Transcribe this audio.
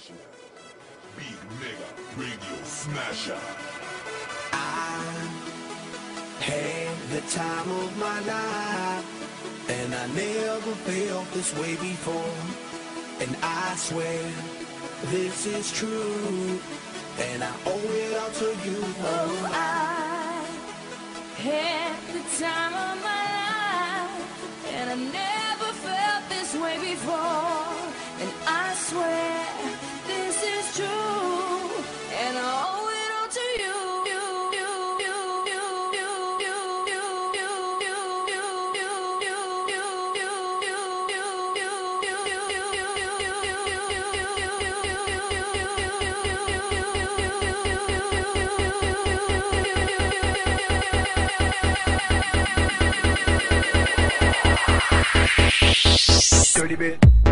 International Big Mega Radio Smasher. I had the time of my life, and I never felt this way before. And I swear this is true, and I owe it all to you. Oh, I had the time of my life, and I never felt this way before. And I swear this is true, and I owe it all to you. Dirty bit.